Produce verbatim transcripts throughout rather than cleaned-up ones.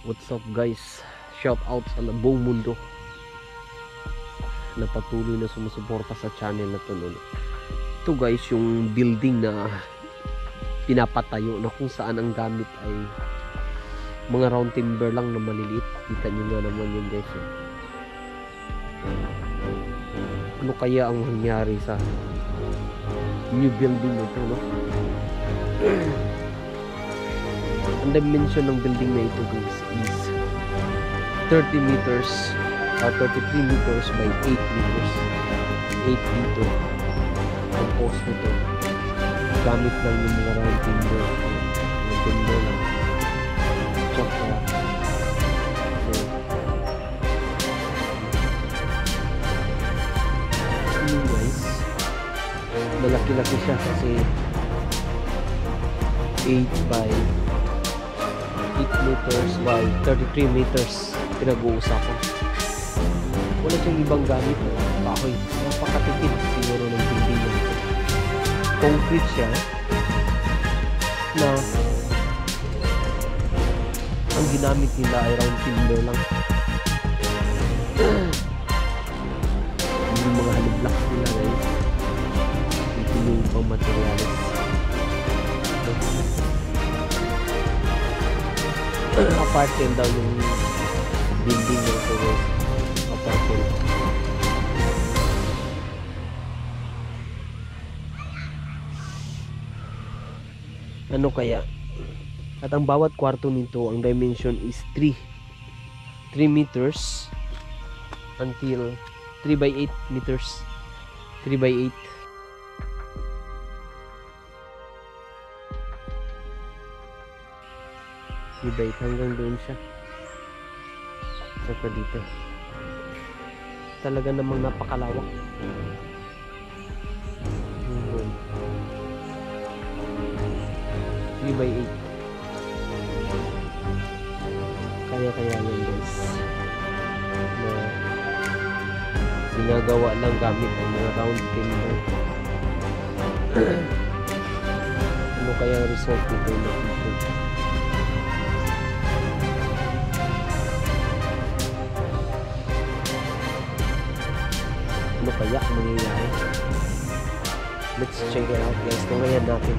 What's up guys? Shout out sa buong mundo na patuloy na sumusuporta sa channel na to. Ito guys, yung building na pinapatayo na kung saan ang gamit ay mga round timber lang na maliliit. Kita nyo nga naman yun guys. Eh. Ano kaya ang mangyari sa new building nito, no? Ang dimension ng building na ito guys is thirty meters or thirty-three meters by eight meters. eight meter ang post nito. Gamit lang yung mga round timber. Yung timber lang. Tsaka yun guys, malaki-laki siya kasi eight by eight meters by thirty-three meters pinag-uusapan. Wala siyang ibang gamit, no? Kahoy. Napakatipid siguro ng building niya. Concrete siya na ang ginamit nila ay round timber lang. Yung mga haliblocks nila guys, ito yung pang materials. Apartment daw yung building na ito guys. Apartment. Ano kaya? At ang bawat kwarto nito, ang dimension is three meters until three by eight meters. three by eight. Ibait hanggang doon siya. Saka dito. Talaga namang napakalawak. Hmm. three by eight. Kaya-kaya yun guys. Na ginagawa lang gamit ang mga round timber. Ano kaya ang result nito na dito? Ano kaya mangyayari? Let's check it out guys. Tungayan natin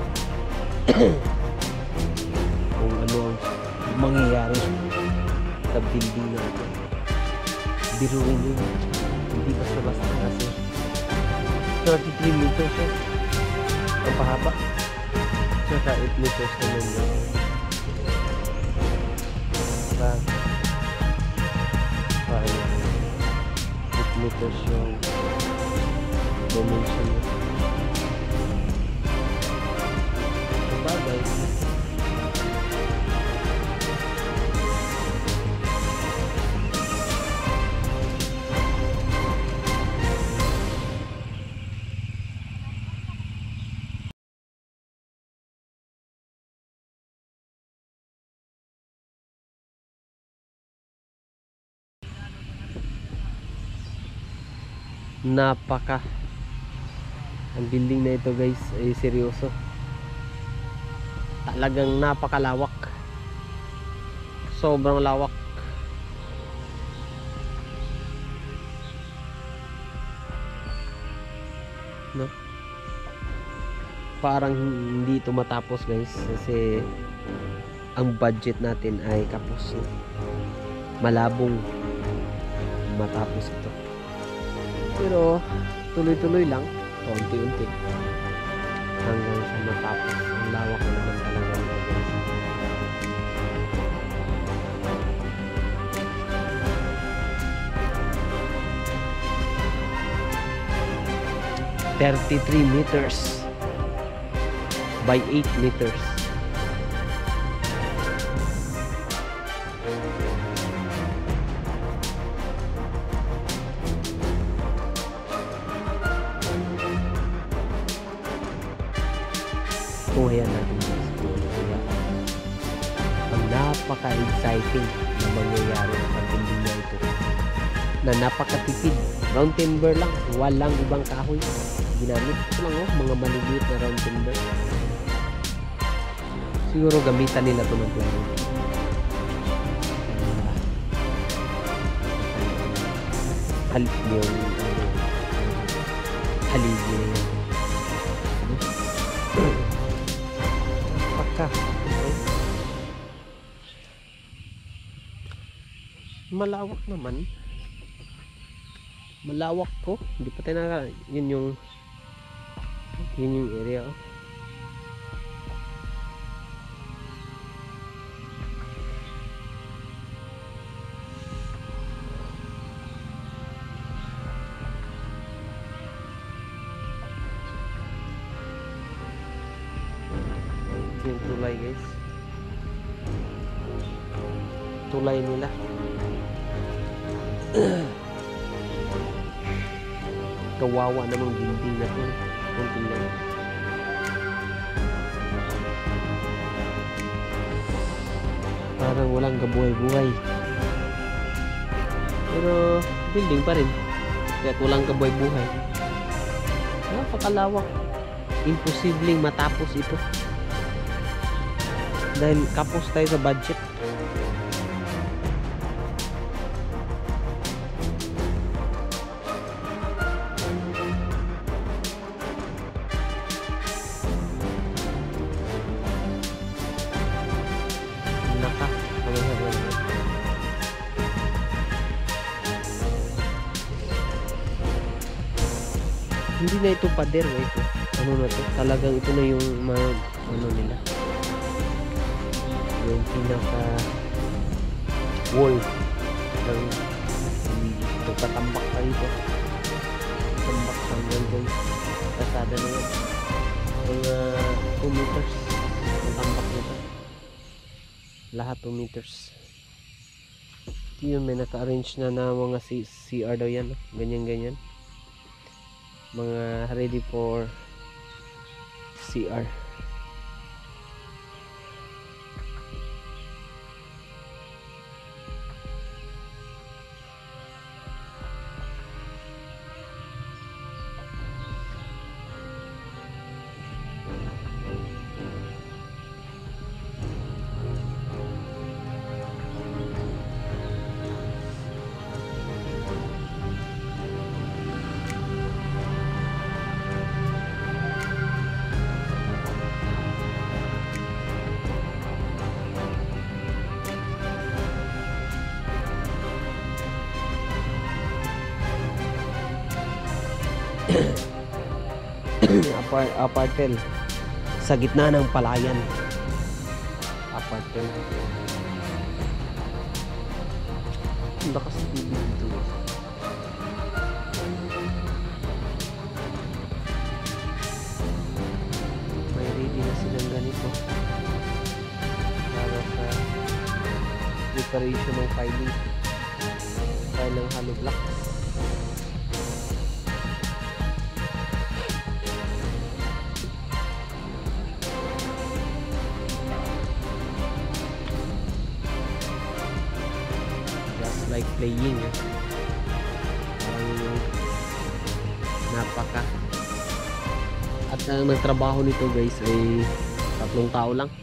kung ano ang mangyayari sa building na ito. Biruin yun, hindi basta-basta kasi thirty-three meters yun ang pahaba, saka eight meters naman yun. Saka paano eight meters yung dimension yun. Sabagay, napaka ang building na ito guys ay seryoso, talagang napakalawak, sobrang lawak. No? Parang hindi ito matapos guys kasi ang budget natin ay kapos, no? Malabong matapos ito. Pero tuloy-tuloy lang, unti-unti hanggang sa matapos. Ang lawak na naman talaga nito guys. thirty-three meters by eight meters. Kuhayan natin guys. Kaya ang napaka-exciting na mangyayari sa building na ito, na napakatipid, round timber lang, walang ibang kahoy ginamit. Ito lang oh, mga maliliit na round timber. Siguro gamitan nila ito ng plywood. hal yung ano, haligi na yan. Pagka okay. Malawak naman, malawak ko, hindi pa tayo naka, yun yung yun yung area oh. Yung tulay guys, tulay nila. Kawawa namang dinding na to kung tingnan. Parang walang kabuhay-buhay, pero building pa rin kaya walang kabuhay-buhay. Napakalawak, imposibleng matapos ito dahil kapos tayo sa budget. Naka, hindi na ito pader eh. Ano na to? Talagang ito na yung mga ano nila, yung pinaka wall ng ito, patambak pa ito, tambak hanggang dyan kasada na yan, mga two meters patambak nito, lahat two meters. Ito yun, may naka-arrange na na mga C R daw yan, ganyan ganyan, mga ready for C R. Apart apartel sa gitna ng palayan. Apartel. Ang lakas ng tubig dito. May ready na silang ganito para sa preparation ng filing. File ng hollow blocks. Like playing eh. Parang napaka, at ang nagtrabaho nito guys ay tatlong tao lang.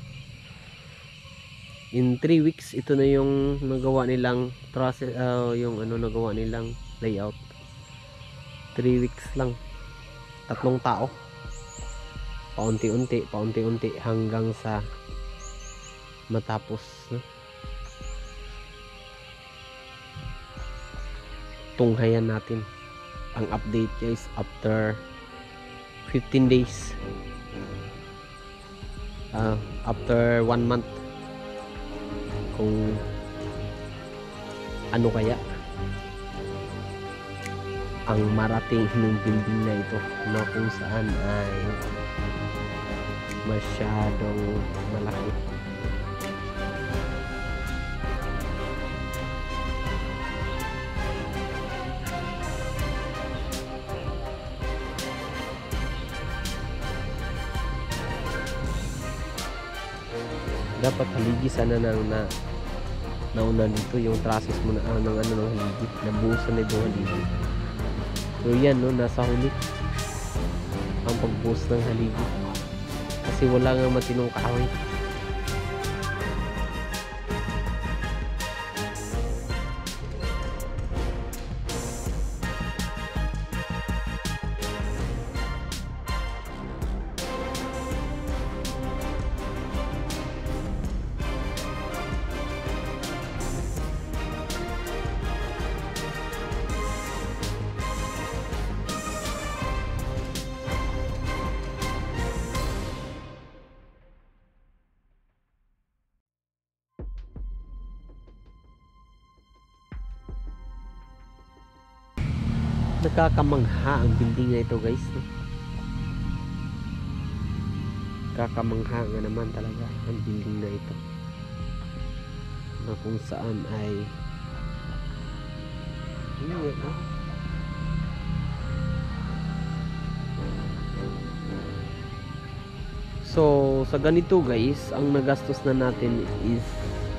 In three weeks ito na yung nagawa nilang process, uh, yung ano nagawa nilang layout. Three weeks lang, tatlong tao, paunti-unti paunti-unti hanggang sa matapos, no? Tunghayan natin ang update guys after fifteen days, uh, after one month, kung ano kaya ang marating ng building na ito, na kung saan ay masyadong malaki. Dapat haligi sana nang na nauna dito yung process mo na ah, ng ano ng haligi, nabuhusan na yung haligi. So yan no, nasa huli ang pagbuhos ng haligi kasi wala nga matinong kahoy. Nakakamangha ang building na ito guys, no? Kakamangha nga naman talaga ang building na ito, na kung saan ay yun, no? So sa ganito guys, ang nagastos na natin is